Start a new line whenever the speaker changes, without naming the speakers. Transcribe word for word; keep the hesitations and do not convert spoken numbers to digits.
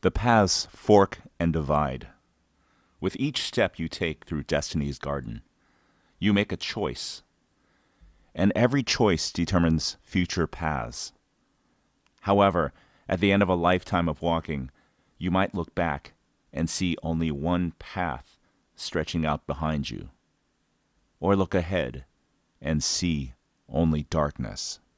The paths fork and divide. With each step you take through destiny's garden, you make a choice, and every choice determines future paths. However, at the end of a lifetime of walking, you might look back and see only one path stretching out behind you, or look ahead and see only darkness.